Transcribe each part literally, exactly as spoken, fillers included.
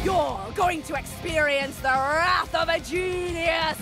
You're going to experience the wrath of a genius!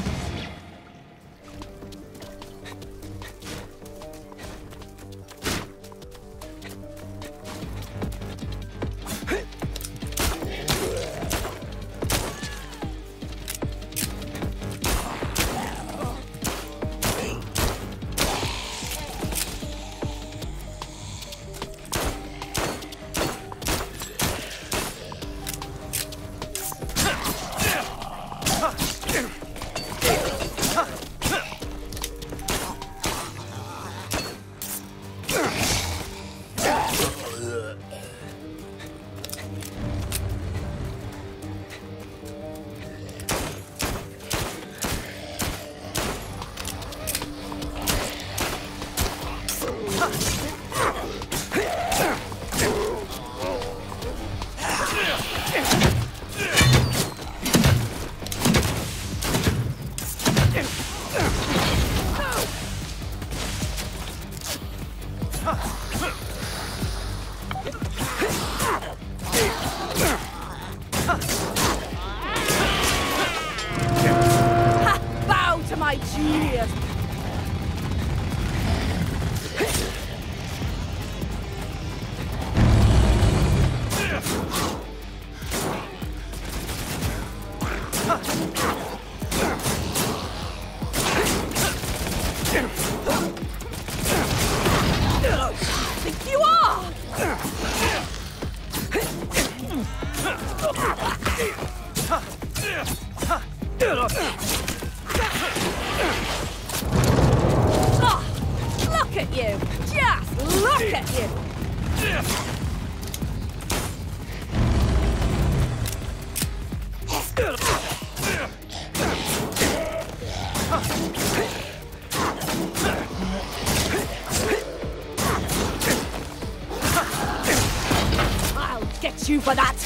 You for that!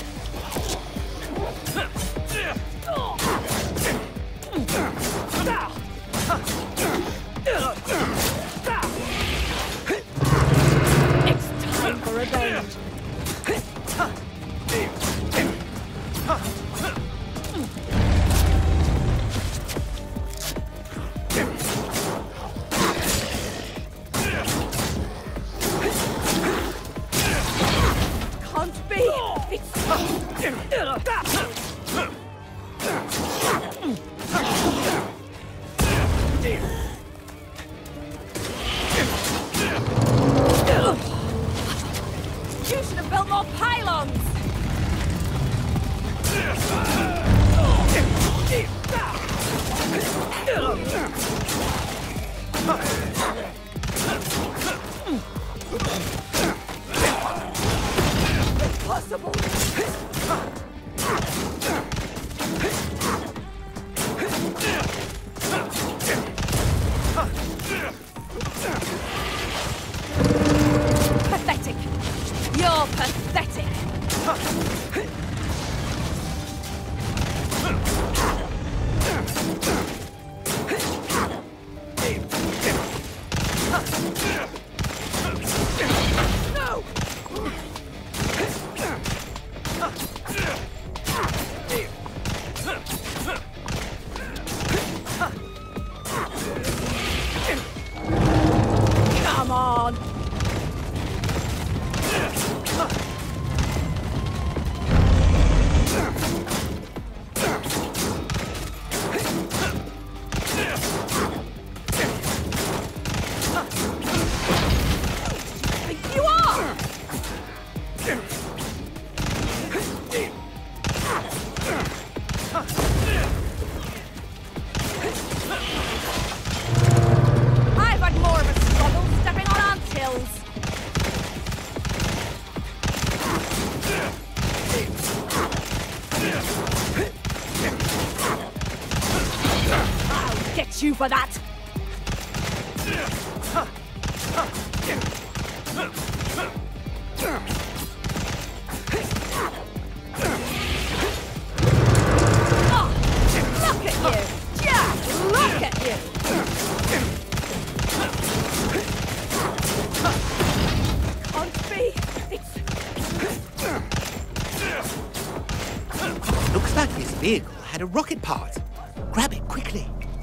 It's time for revenge! You should have built more pylons! Impossible! Pathetic! You're pathetic! No! Come on! You are! I've had more of a struggle stepping on anthills. I'll get you for that. Oh, look at you! Just look at you! Can't be. It's vehicle had a rocket part. Grab it quickly.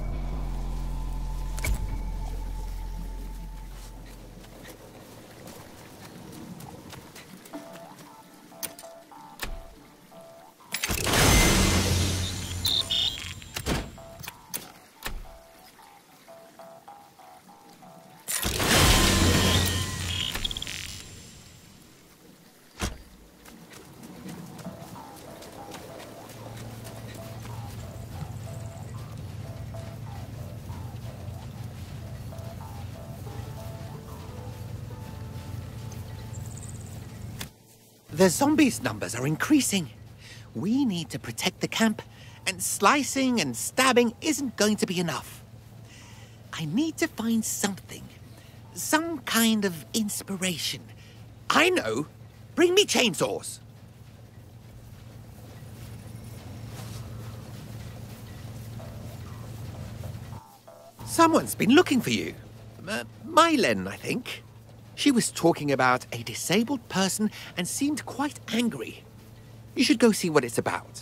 The zombies' numbers are increasing. We need to protect the camp, and slicing and stabbing isn't going to be enough. I need to find something, some kind of inspiration. I know! Bring me chainsaws! Someone's been looking for you. Uh, Mylen, I think. She was talking about a disabled person and seemed quite angry. You should go see what it's about.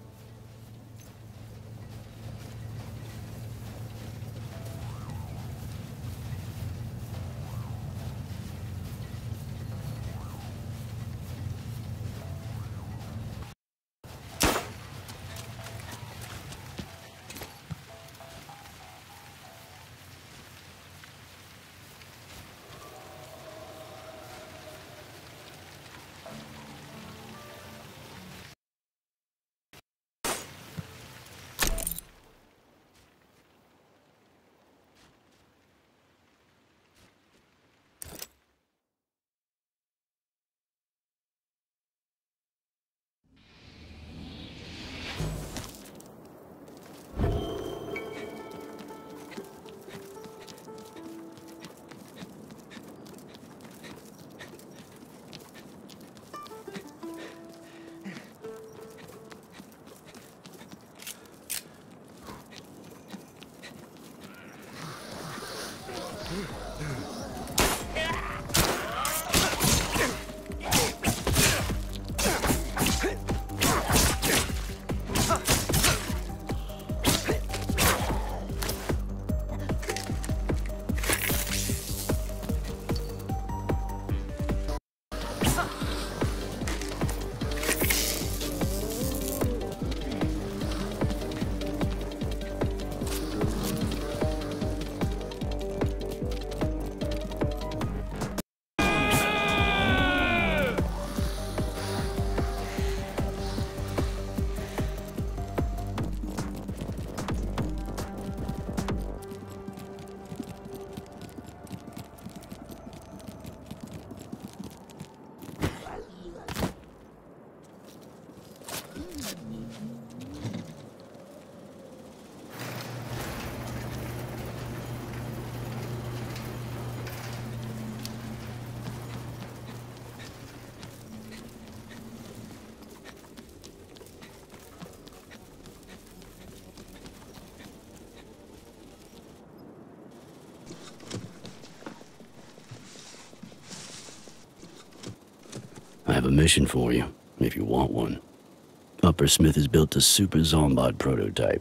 I have a mission for you, if you want one. Upper Smith has built a super Zombot prototype.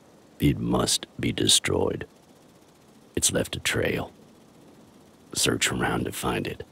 It must be destroyed. It's left a trail. Search around to find it.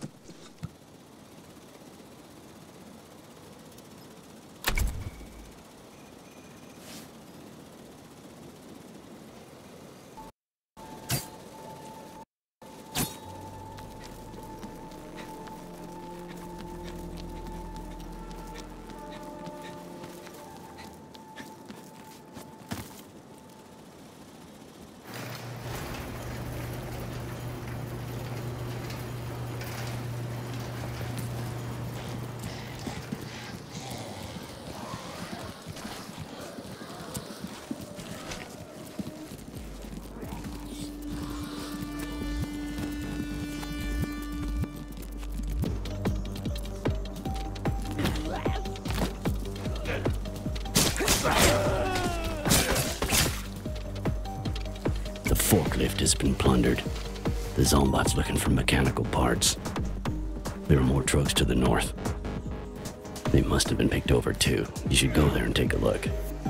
The forklift has been plundered. The Zombot's looking for mechanical parts. There are more trucks to the north. They must have been picked over too. You should go there and take a look.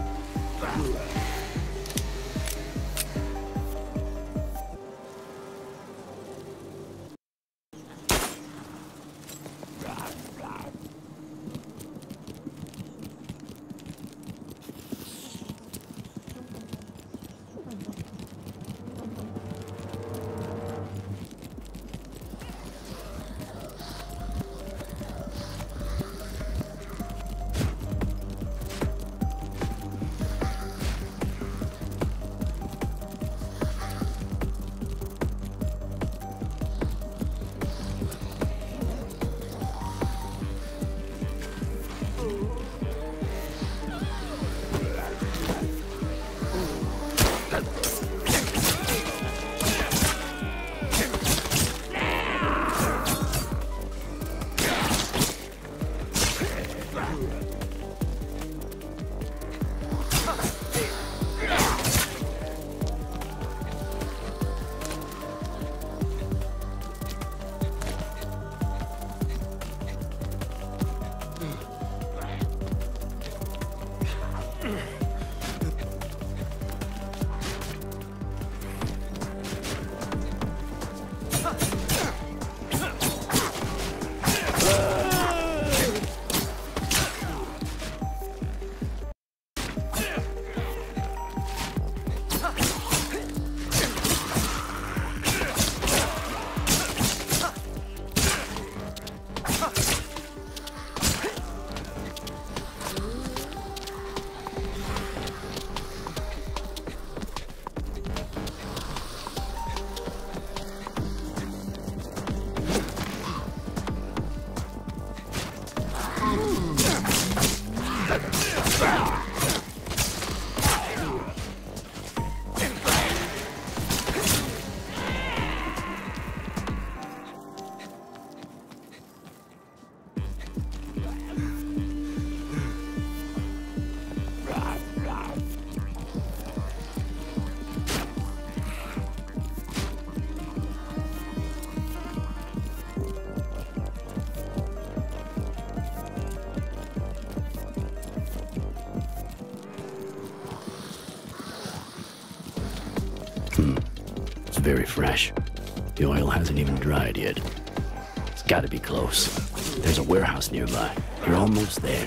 It's very fresh. The oil hasn't even dried yet. It's gotta be close. There's a warehouse nearby. You're almost there.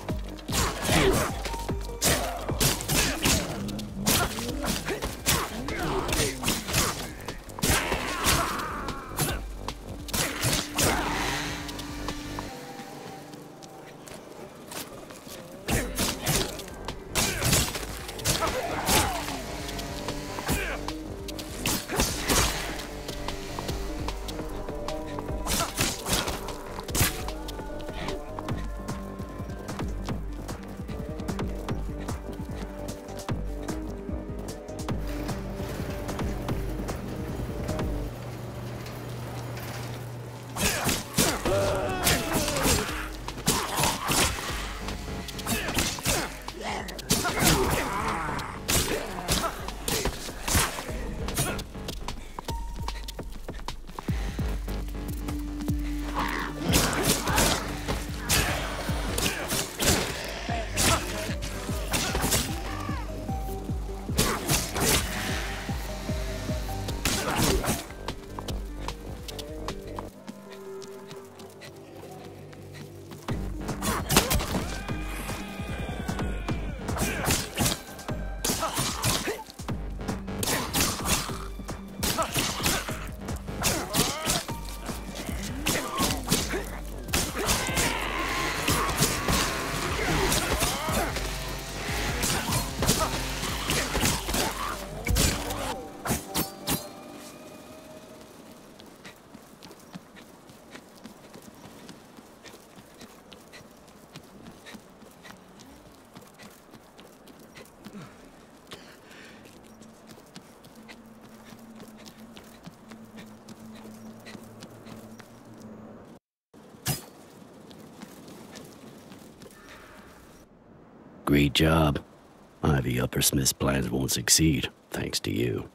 Great job. Ivy Uppersmith's plans won't succeed, thanks to you.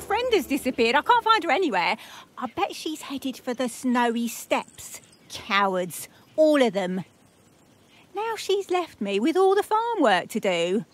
friend has disappeared. I can't find her anywhere. I bet she's headed for the snowy steppes. Cowards. All of them. Now she's left me with all the farm work to do.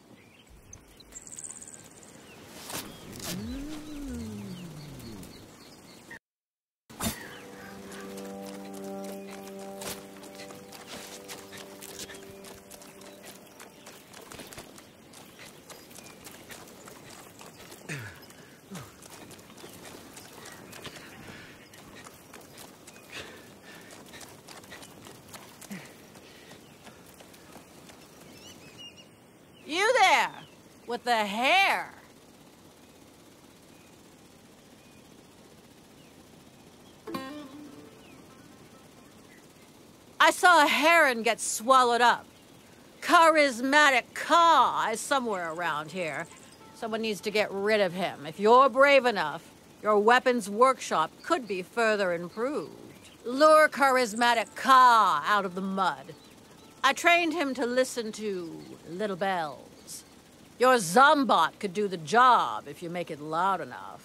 You there, with the hair. I saw a heron get swallowed up. Charismatic Ka is somewhere around here. Someone needs to get rid of him. If you're brave enough, your weapons workshop could be further improved. Lure Charismatic Ka out of the mud. I trained him to listen to little bells. Your Zombot could do the job if you make it loud enough.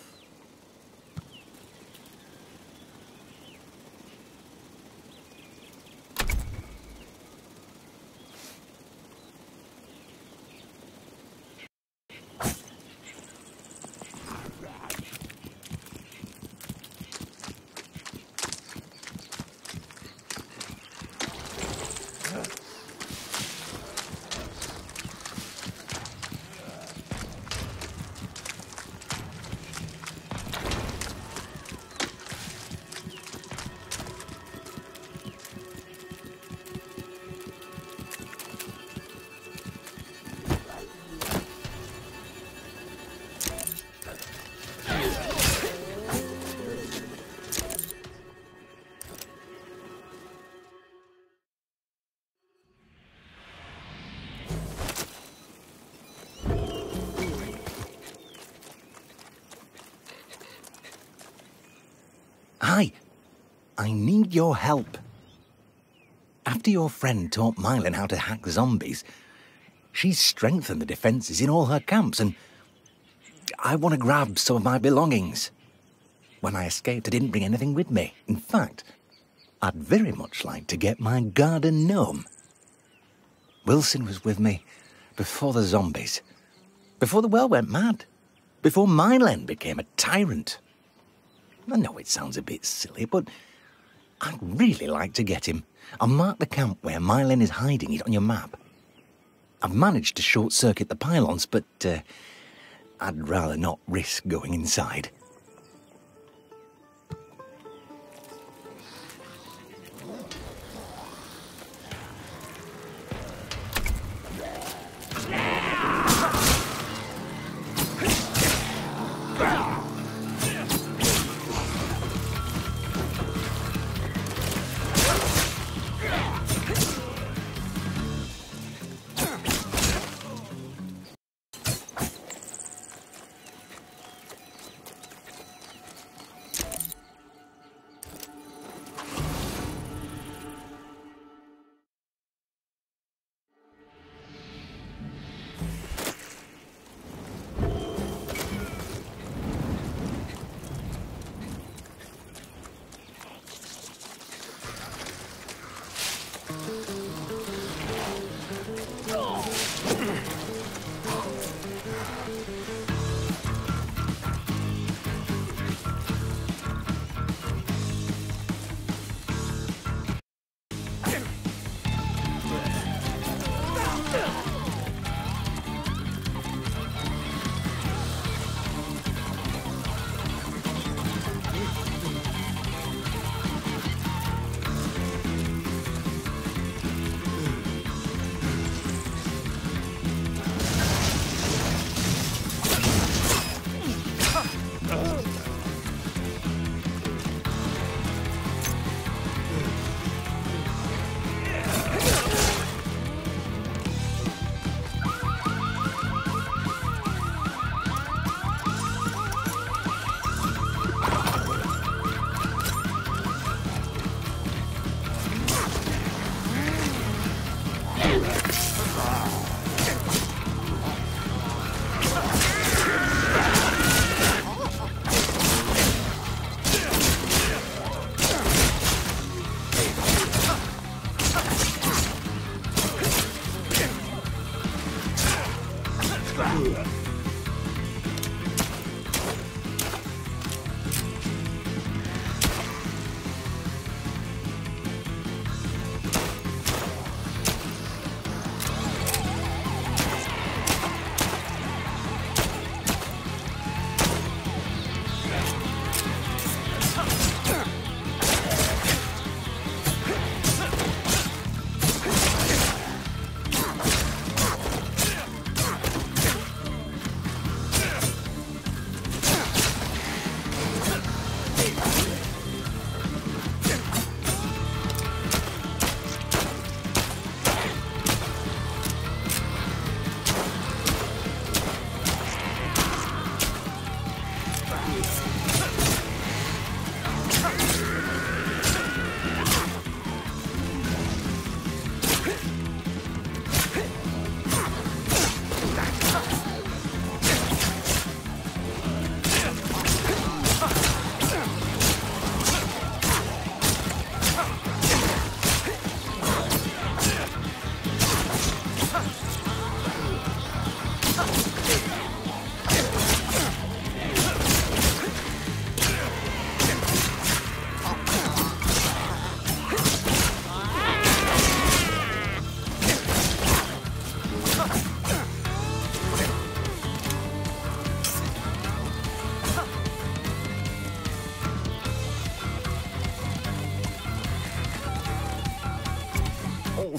Hi. I need your help. After your friend taught Mylan how to hack zombies, she's strengthened the defenses in all her camps, and I want to grab some of my belongings. When I escaped, I didn't bring anything with me. In fact, I'd very much like to get my garden gnome. Wilson was with me before the zombies, before the world went mad, before Mylan became a tyrant. I know it sounds a bit silly, but I'd really like to get him. I'll mark the camp where Mylan is hiding it on your map. I've managed to short-circuit the pylons, but uh, I'd rather not risk going inside.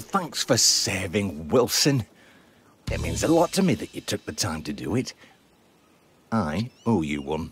thanks for saving Wilson. It means a lot to me that you took the time to do it. I owe you one.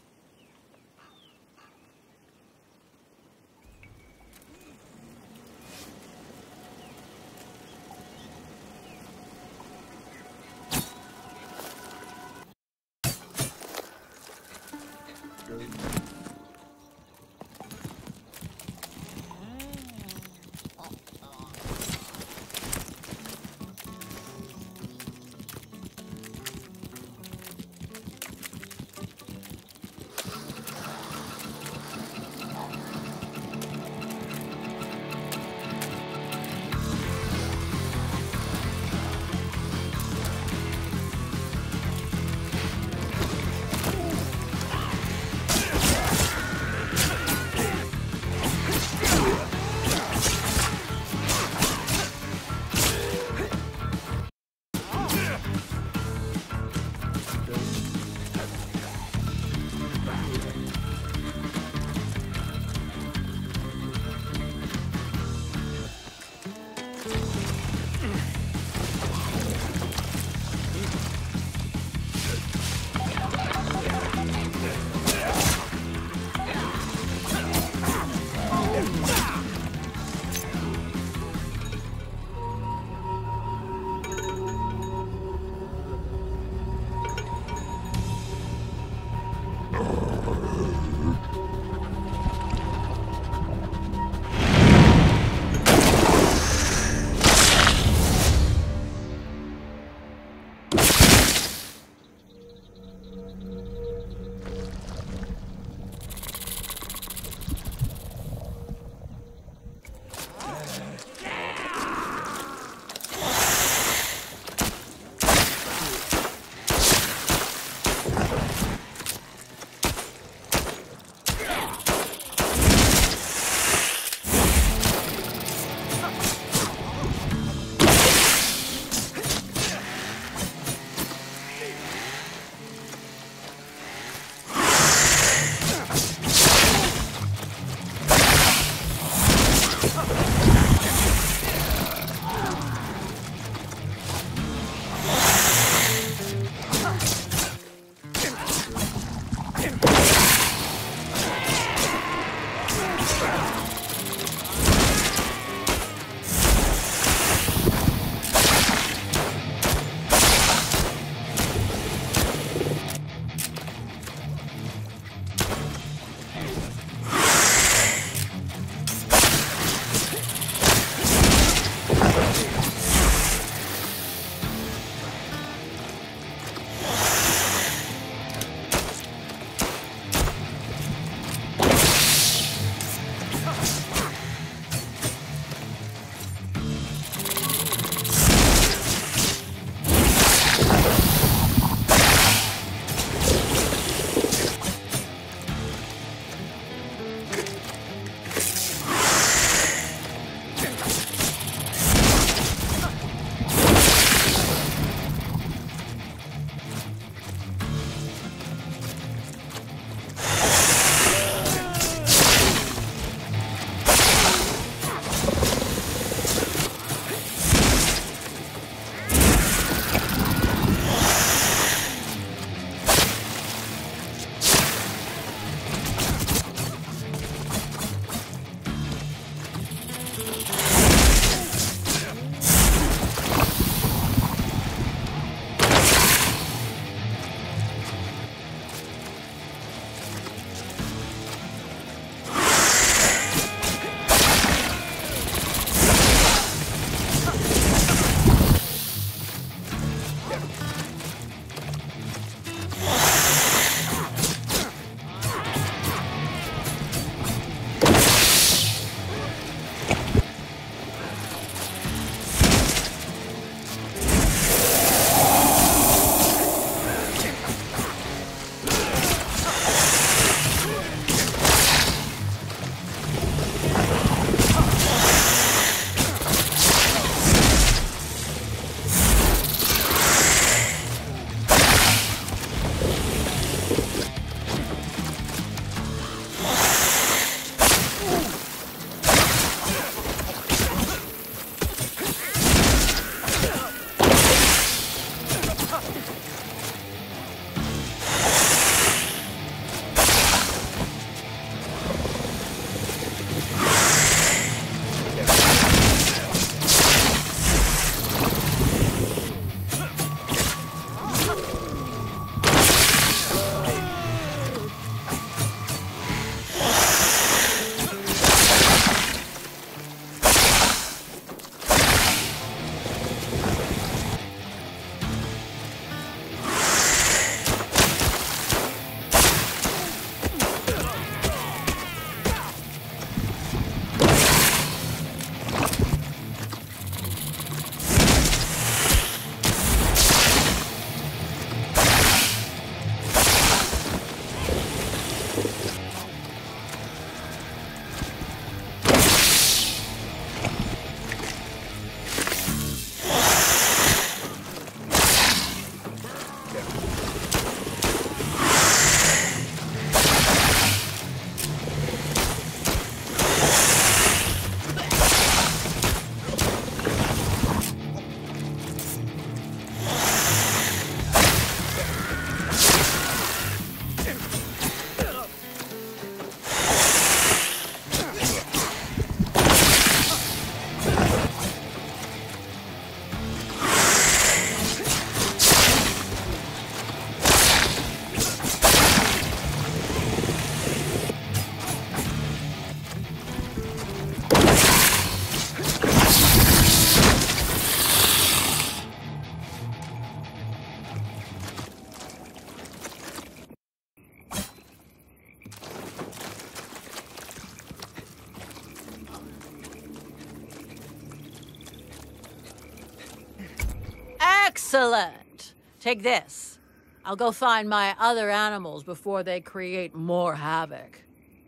Excellent! Take this. I'll go find my other animals before they create more havoc.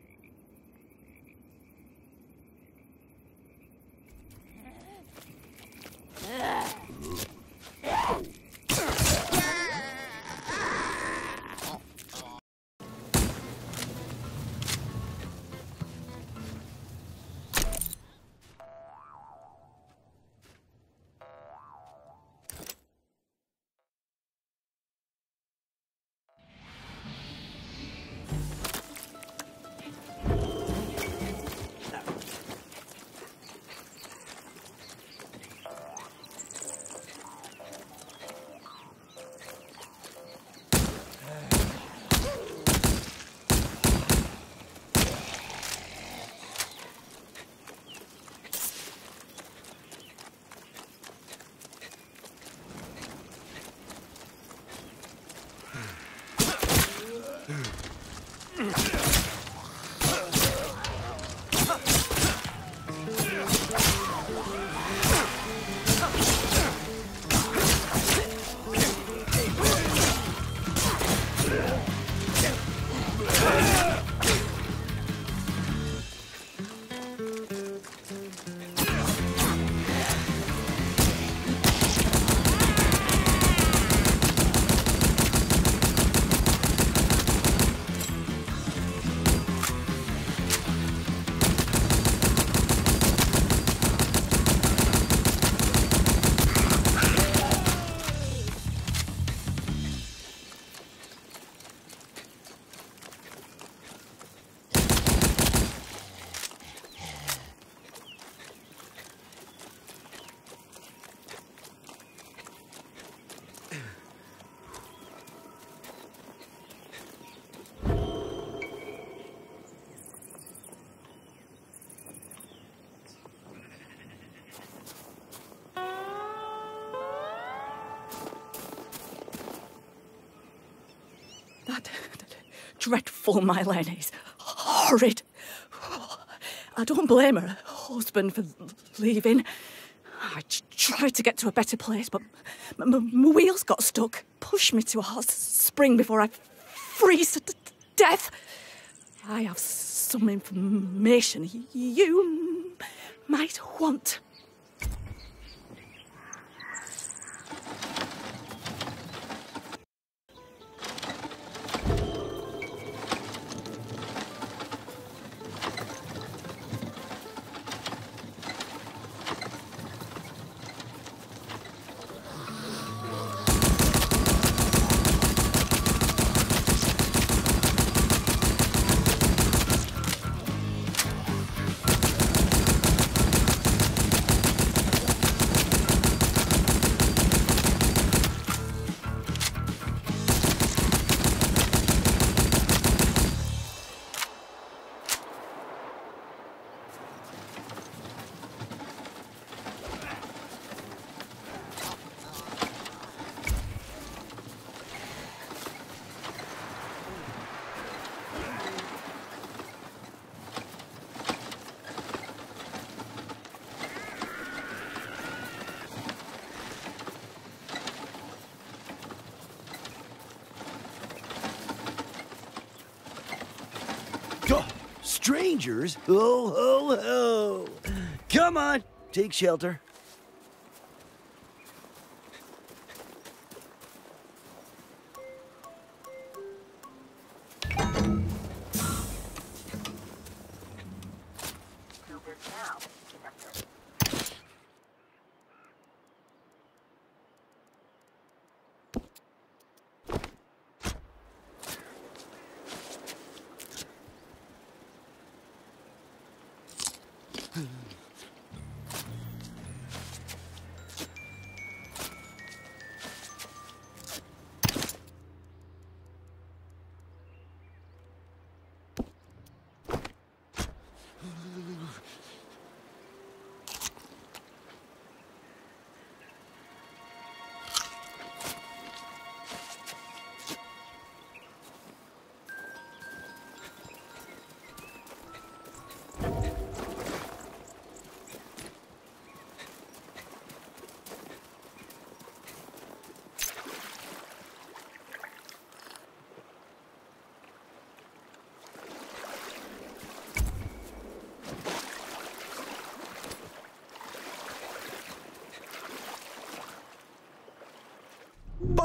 That dreadful Mylene is horrid. I don't blame her husband for leaving. I tried to get to a better place, but my, my, my wheels got stuck. Pushed me to a hot spring before I freeze to death. I have some information you might want. Strangers? Ho, ho, ho! Come on, take shelter.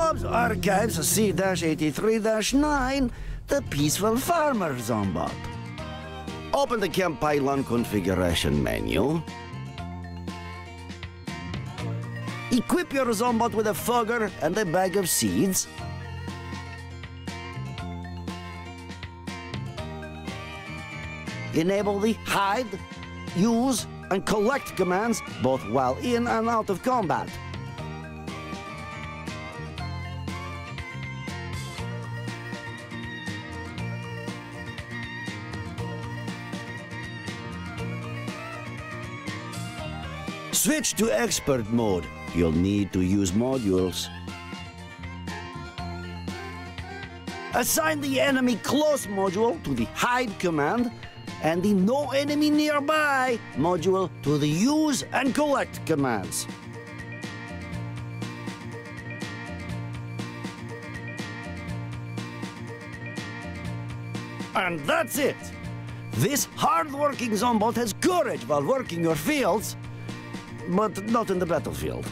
Bob's Archives C eighty-three nine, the Peaceful Farmer Zombot. Open the camp pylon configuration menu. Equip your Zombot with a fogger and a bag of seeds. Enable the hide, use, and collect commands both while in and out of combat. Switch to expert mode. You'll need to use modules. Assign the enemy close module to the hide command and the no enemy nearby module to the use and collect commands. And that's it. This hard-working Zombot has courage while working your fields, but not in the battlefield.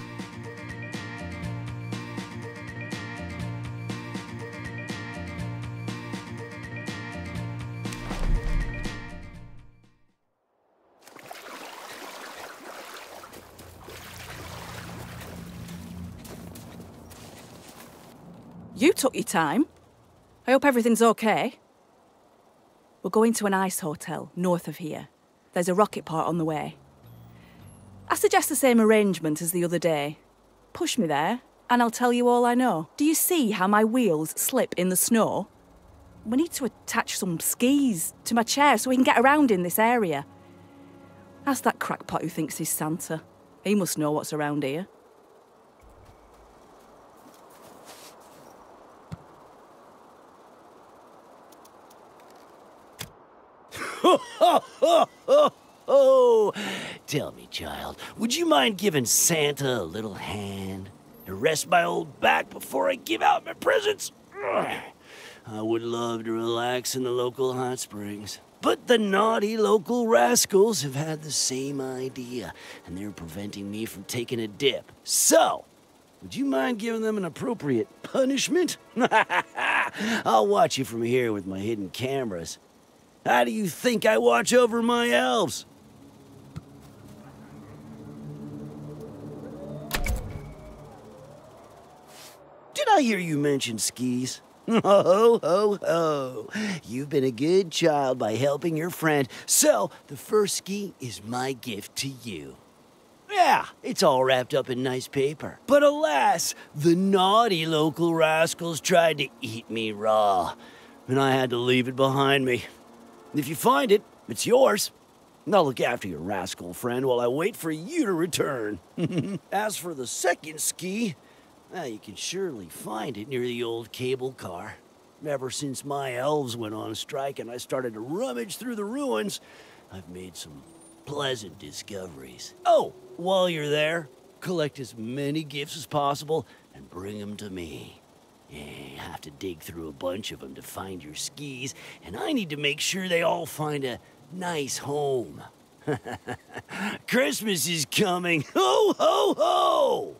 You took your time. I hope everything's okay. We're going to an ice hotel north of here. There's a rocket part on the way. I suggest the same arrangement as the other day. Push me there, and I'll tell you all I know. Do you see how my wheels slip in the snow? We need to attach some skis to my chair so we can get around in this area. Ask that crackpot who thinks he's Santa. He must know what's around here. Oh, tell me, child, would you mind giving Santa a little hand to rest my old back before I give out my presents? Ugh. I would love to relax in the local hot springs, but the naughty local rascals have had the same idea, and they're preventing me from taking a dip. So, would you mind giving them an appropriate punishment? I'll watch you from here with my hidden cameras. How do you think I watch over my elves? Did I hear you mention skis? Ho, ho, ho. You've been a good child by helping your friend, so the first ski is my gift to you. Yeah, it's all wrapped up in nice paper. But alas, the naughty local rascals tried to eat me raw, and I had to leave it behind me. If you find it, it's yours. And I'll look after your rascal friend while I wait for you to return. As for the second ski, well, you can surely find it near the old cable car. Ever since my elves went on strike and I started to rummage through the ruins, I've made some pleasant discoveries. Oh, while you're there, collect as many gifts as possible and bring them to me. Yeah, you have to dig through a bunch of them to find your skis, and I need to make sure they all find a nice home. Christmas is coming. Ho, ho, ho!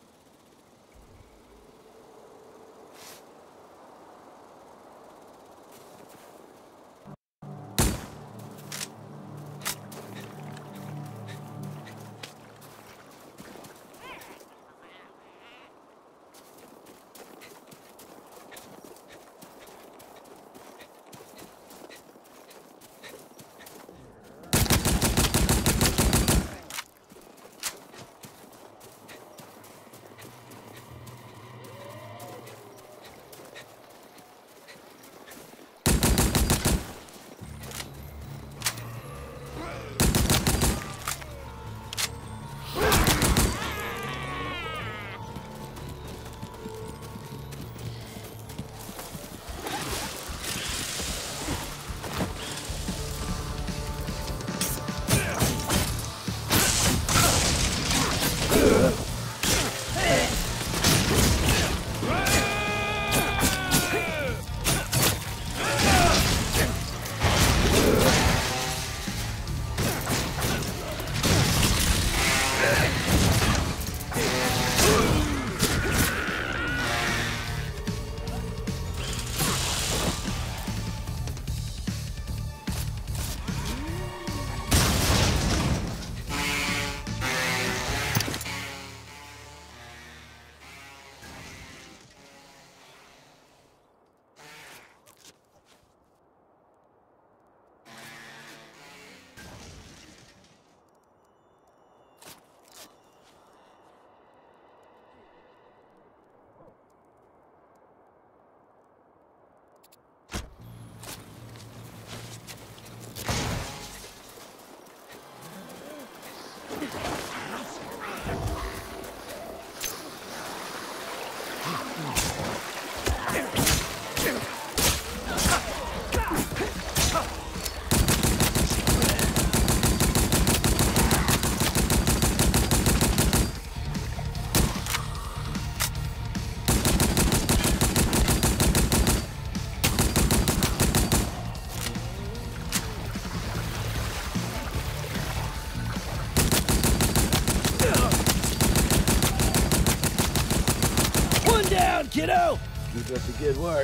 kiddo! Keep up the good work.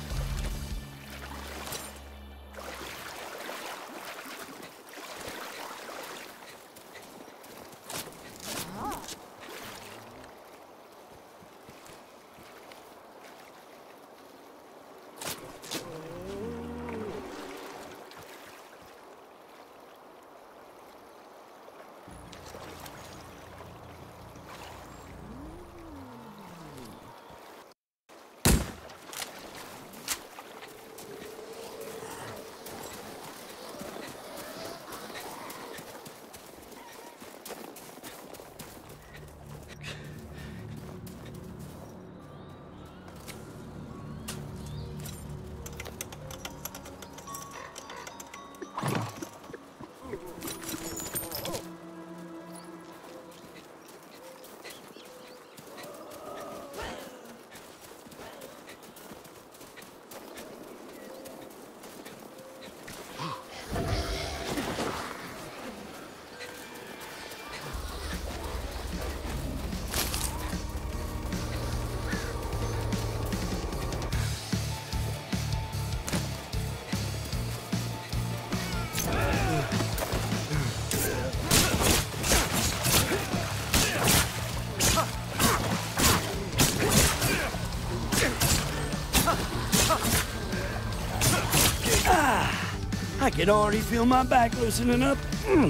I can already feel my back loosening up. Mm.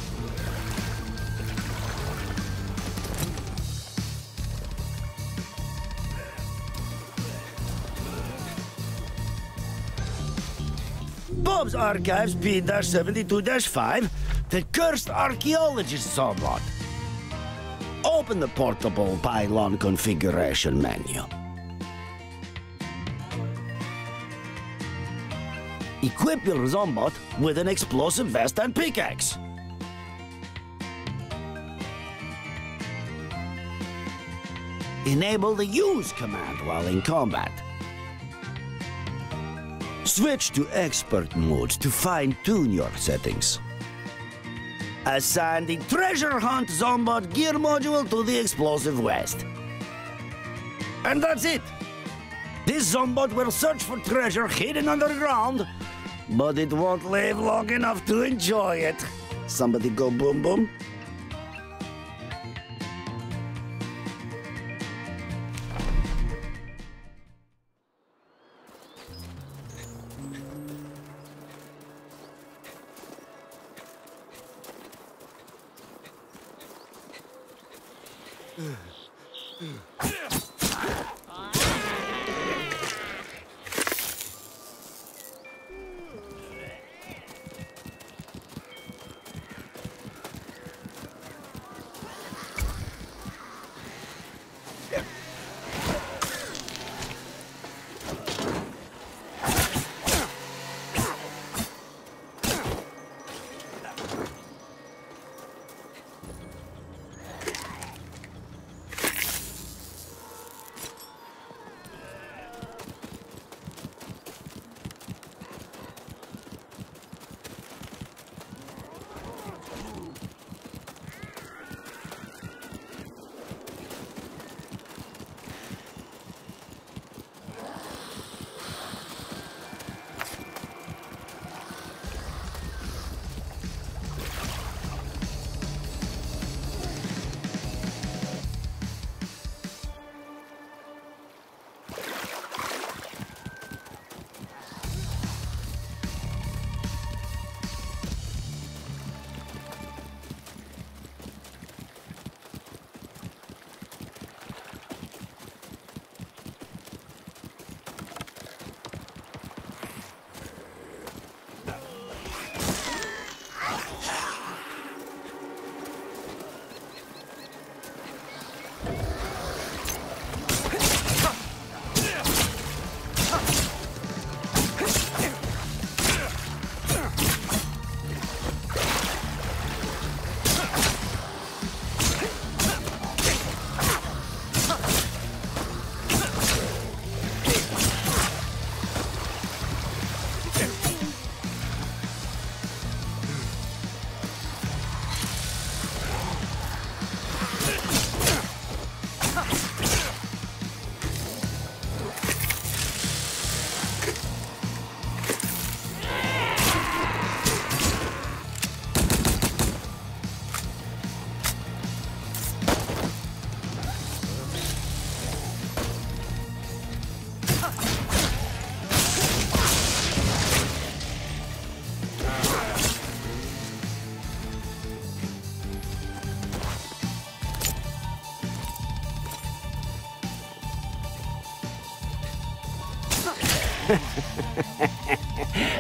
Bob's Archives P seventy-two dash five, the Cursed Archaeologist Zombot. Open the portable pylon configuration menu. Equip your Zombot with an explosive vest and pickaxe. Enable the Use command while in combat. Switch to Expert mode to fine-tune your settings. Assign the Treasure Hunt Zombot gear module to the explosive vest. And that's it! This Zombot will search for treasure hidden underground, but it won't live long enough to enjoy it. Somebody go boom boom.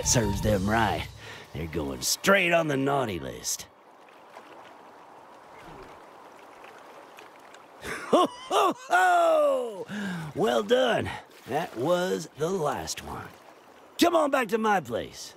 Serves them right. They're going straight on the naughty list. Ho, ho, ho! Well done. That was the last one. Come on back to my place.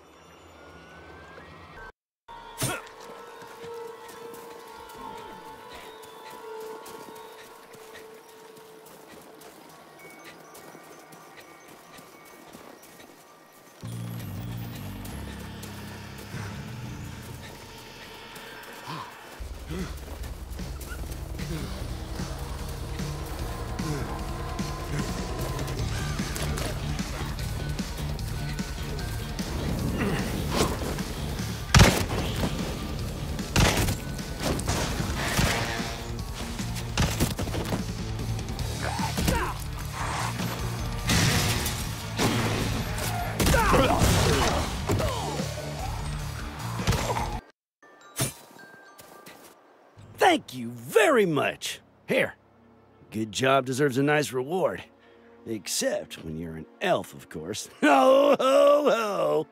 Thank you very much. Here, good job deserves a nice reward. Except when you're an elf, of course. Ho, ho, ho!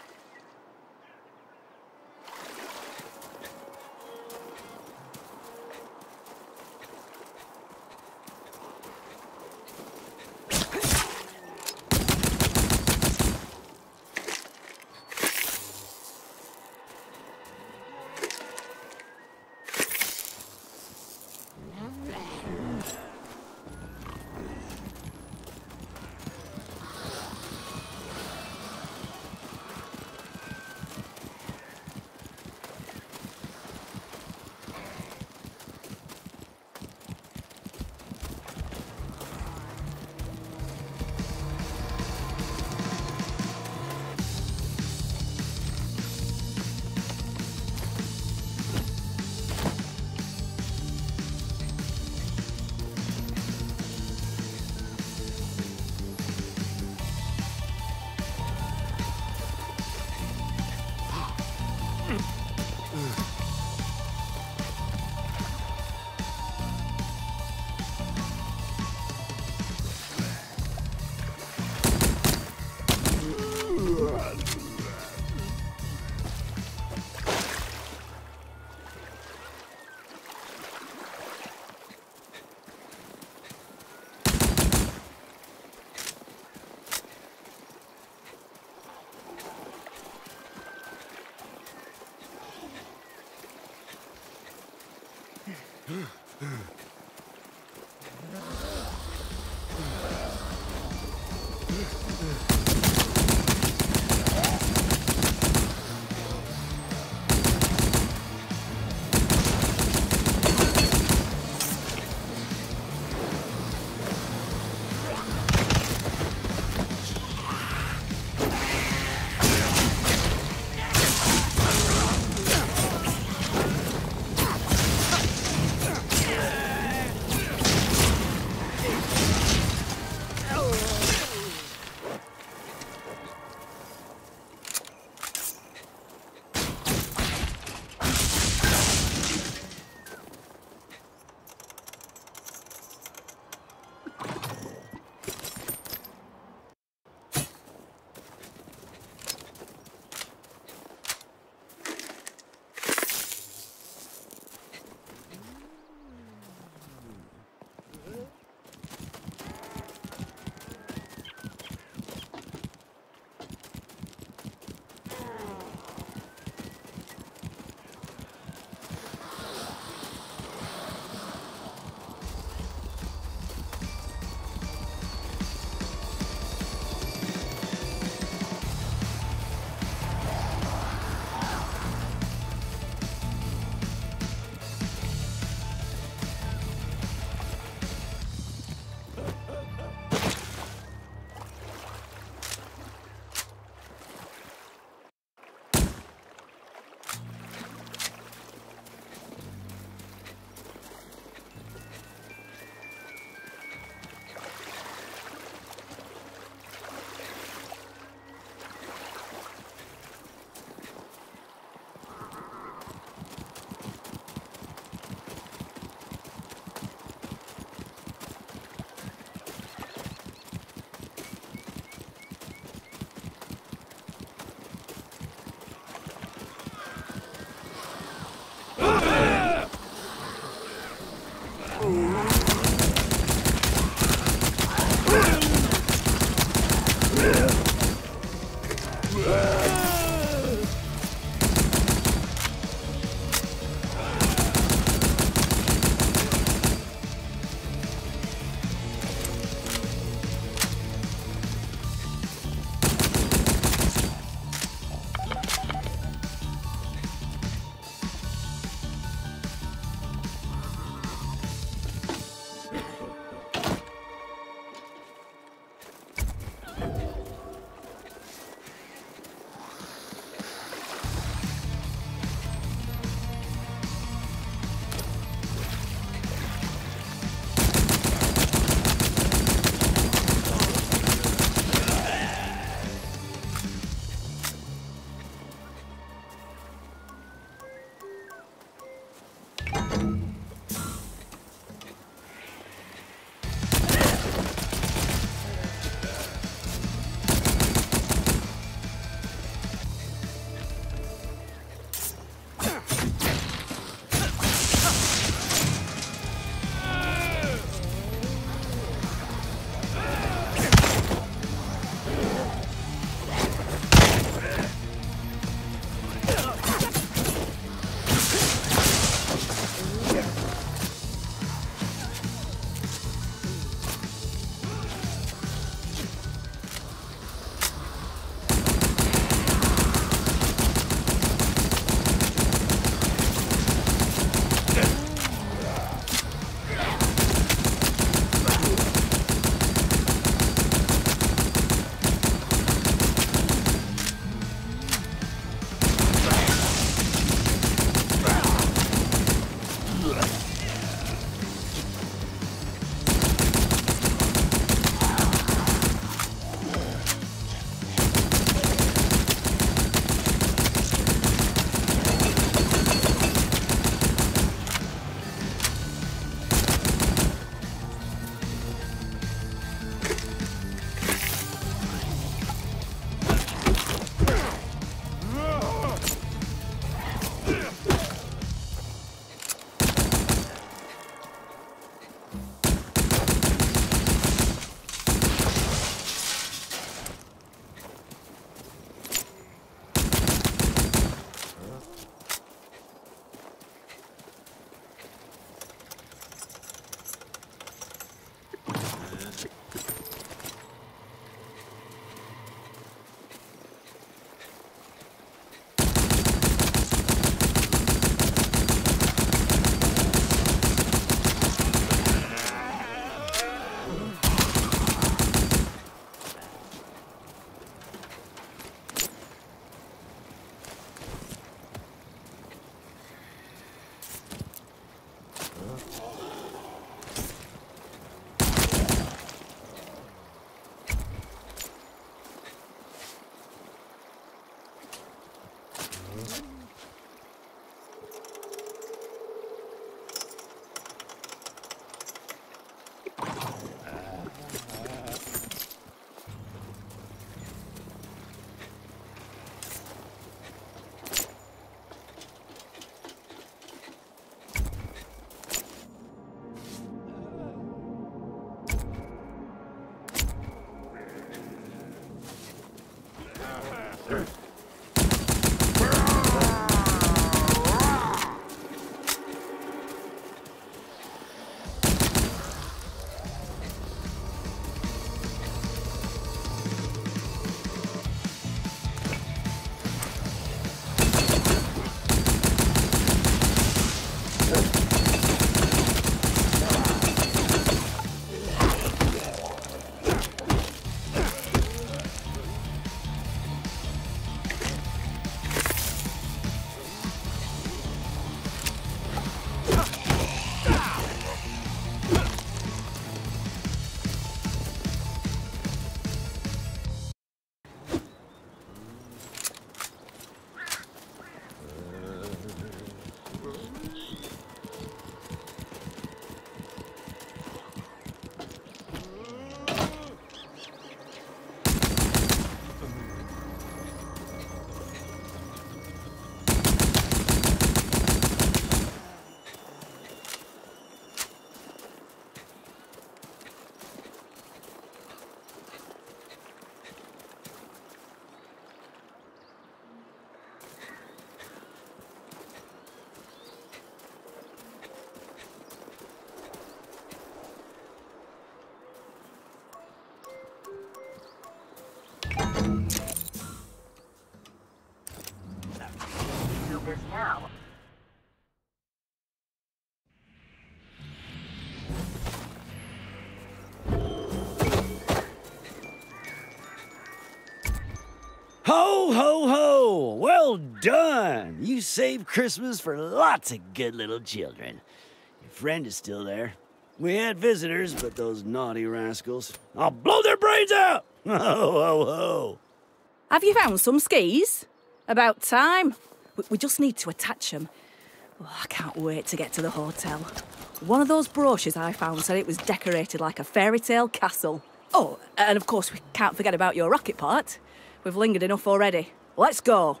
Ho, ho, ho! Well done! You saved Christmas for lots of good little children. Your friend is still there. We had visitors, but those naughty rascals. I'll blow their brains out! Ho, ho, ho! Have you found some skis? About time. We, we just need to attach them. Oh, I can't wait to get to the hotel. One of those brochures I found said it was decorated like a fairy tale castle. Oh, and of course we can't forget about your rocket part. We've lingered enough already. Let's go.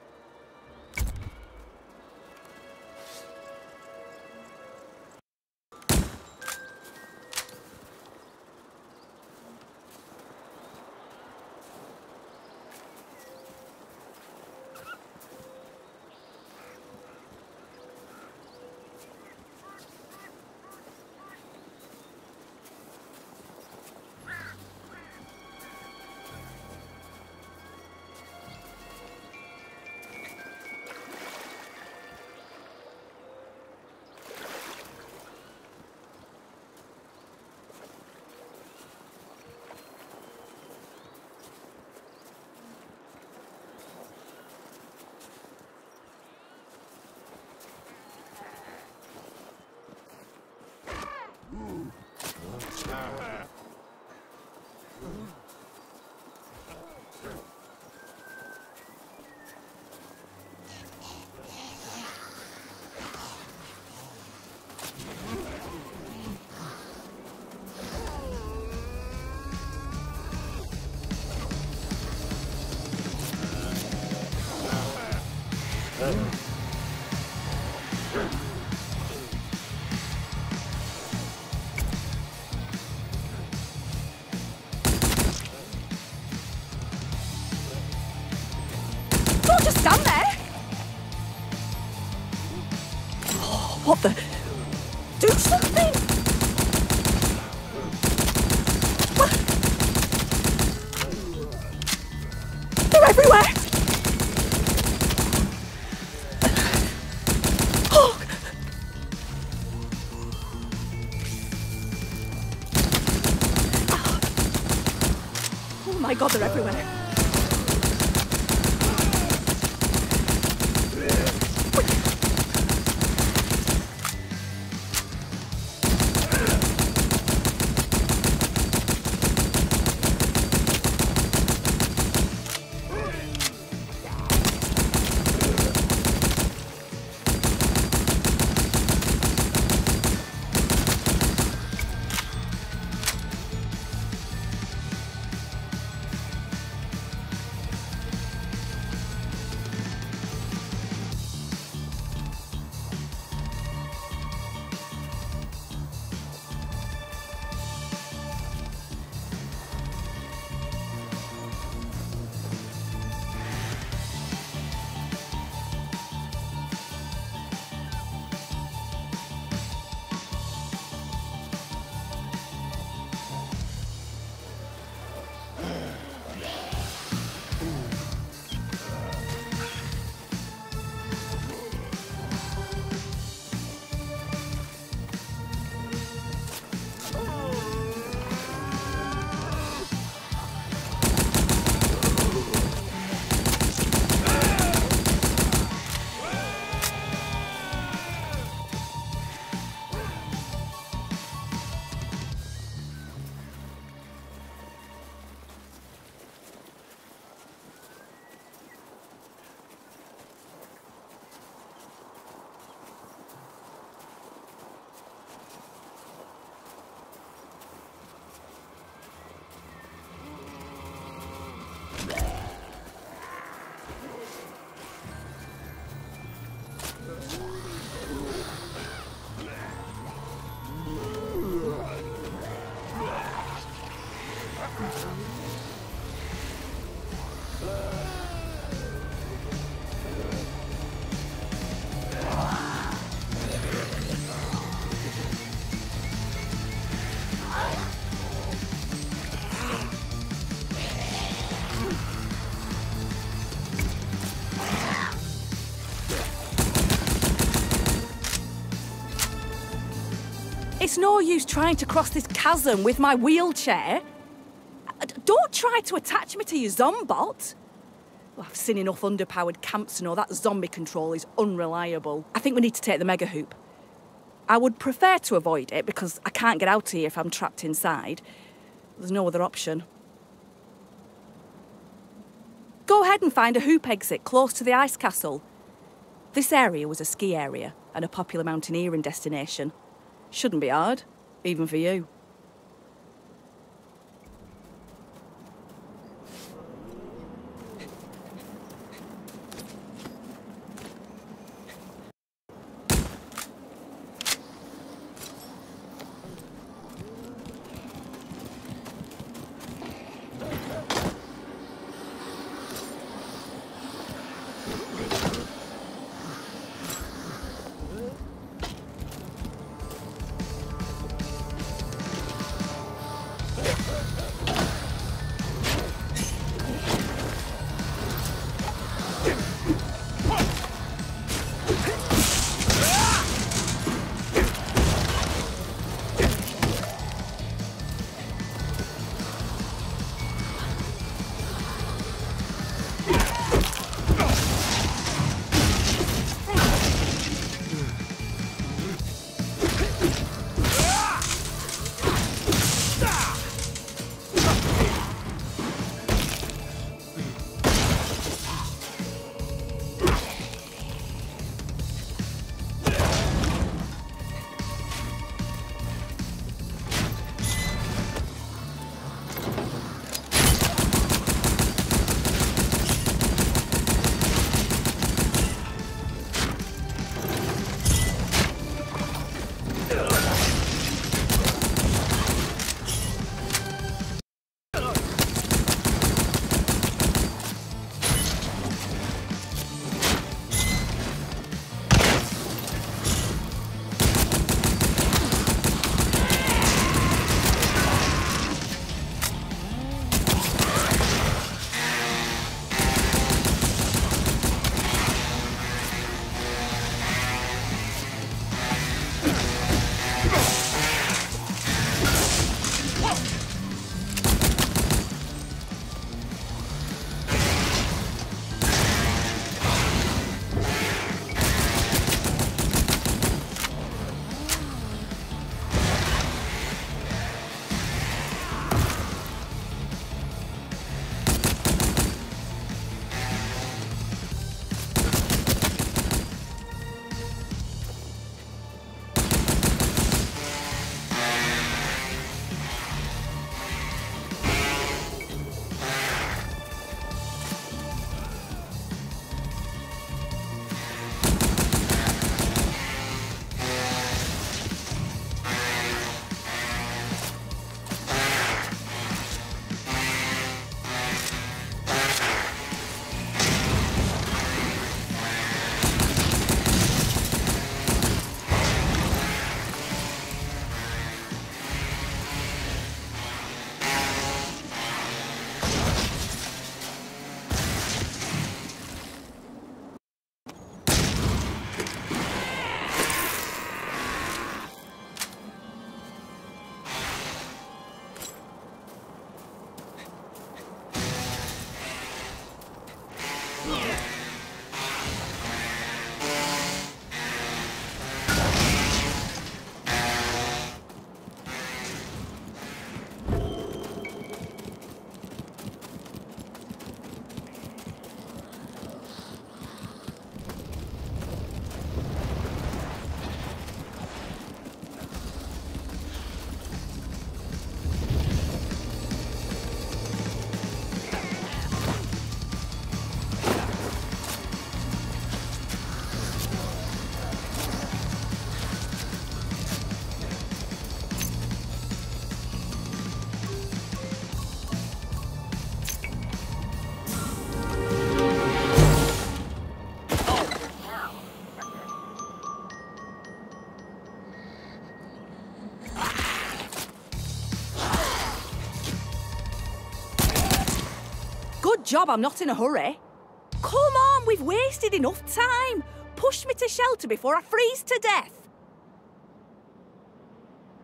Don't just stand there! Oh, what the? Do something! What? They're everywhere! Oh! Oh my God, they're everywhere. It's no use trying to cross this chasm with my wheelchair. Don't try to attach me to your zombot. Well, I've seen enough underpowered camps to know that zombie control is unreliable. I think we need to take the mega hoop. I would prefer to avoid it because I can't get out here if I'm trapped inside. There's no other option. Go ahead and find a hoop exit close to the ice castle. This area was a ski area and a popular mountaineering destination. Shouldn't be hard, even for you. Good job I'm not in a hurry. Come on, we've wasted enough time. Push me to shelter before I freeze to death.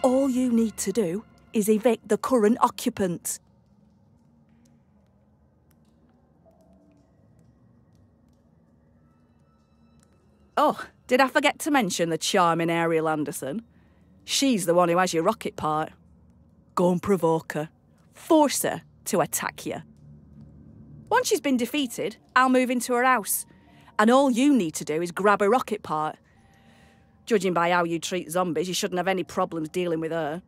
All you need to do is evict the current occupants. Oh, did I forget to mention the charming Ariel Anderson? She's the one who has your rocket part. Go and provoke her. Force her to attack you. Once she's been defeated, I'll move into her house. And all you need to do is grab a rocket part. Judging by how you treat zombies, you shouldn't have any problems dealing with her.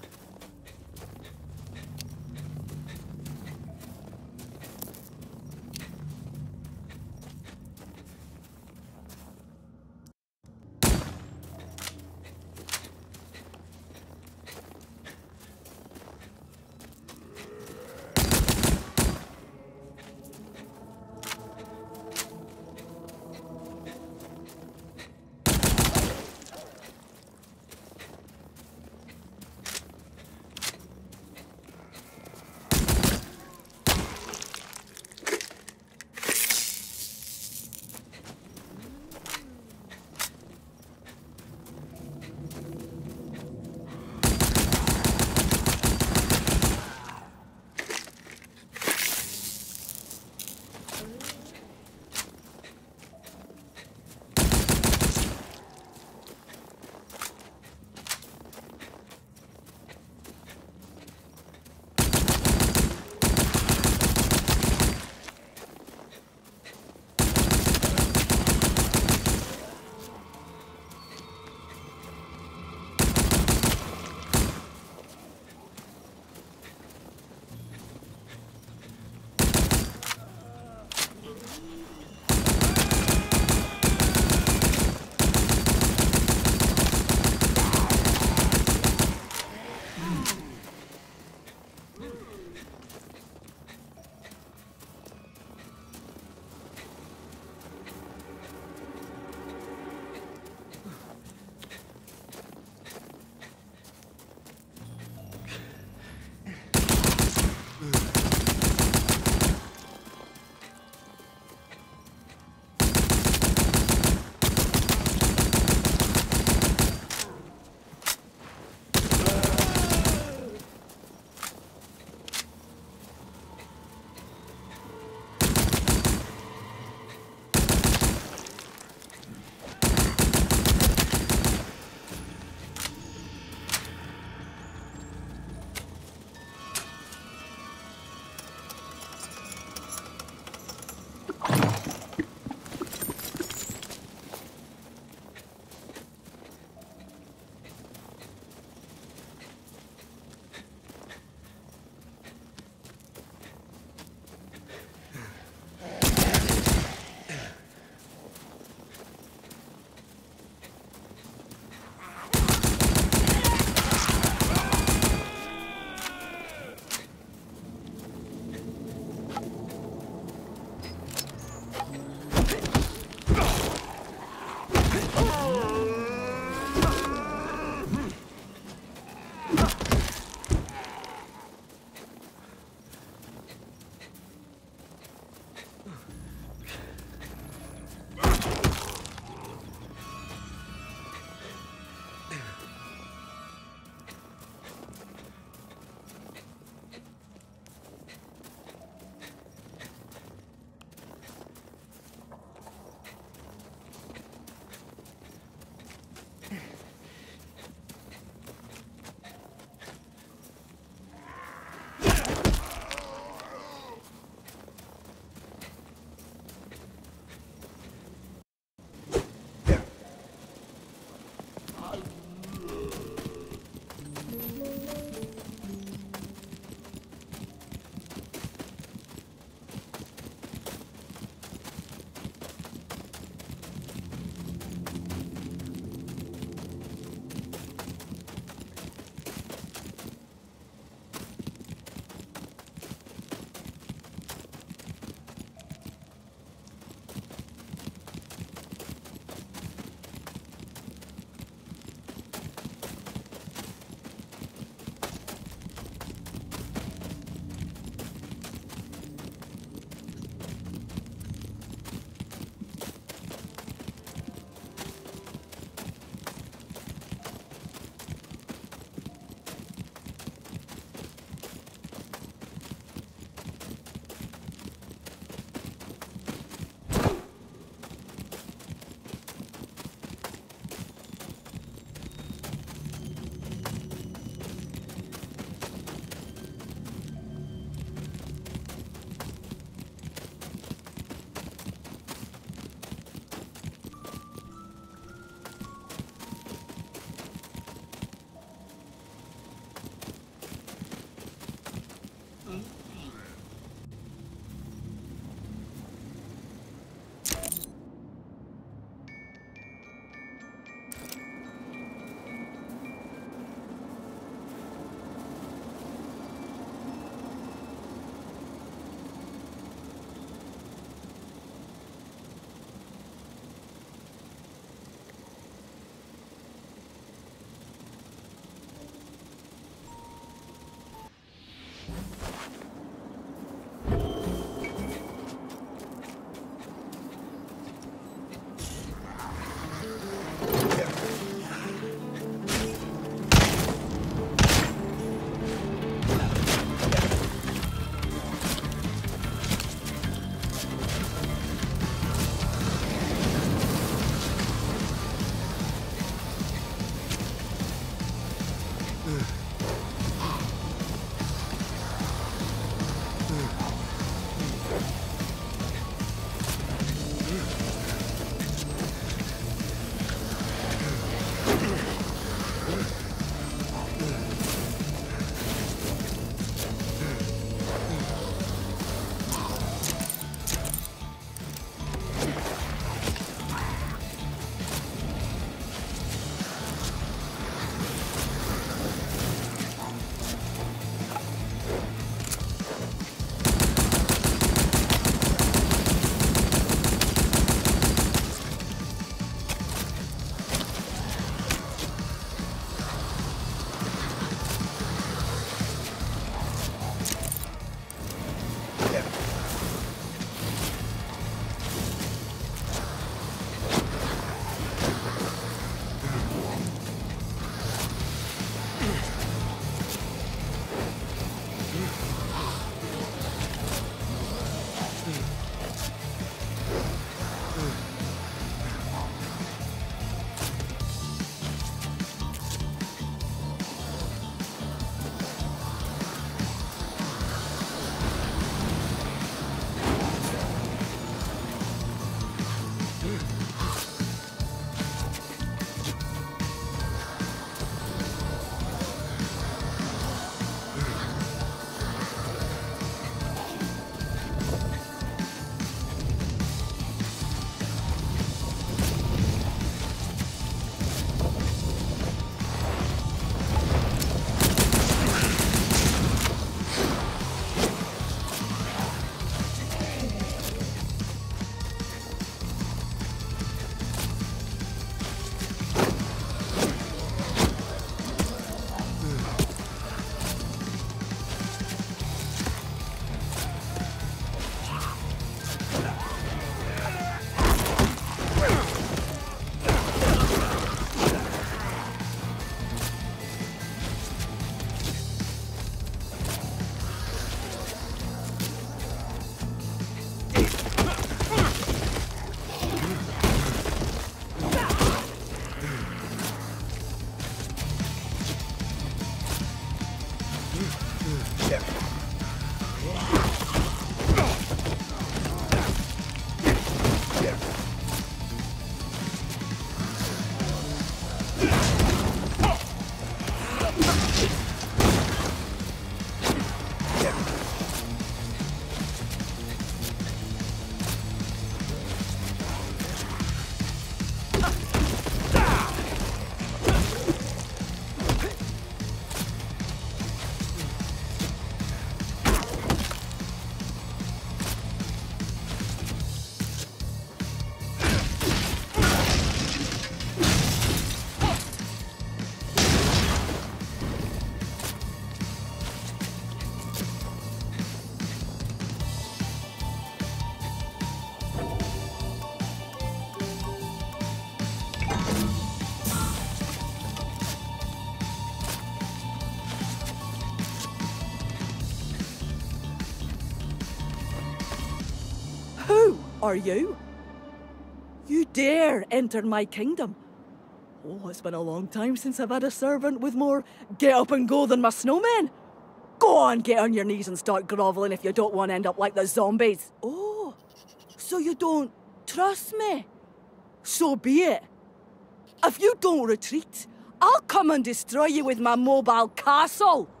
Who are you? You dare enter my kingdom? Oh, it's been a long time since I've had a servant with more get up and go than my snowmen. Go on, get on your knees and start grovelling if you don't want to end up like the zombies. Oh, so you don't trust me? So be it. If you don't retreat, I'll come and destroy you with my mobile castle.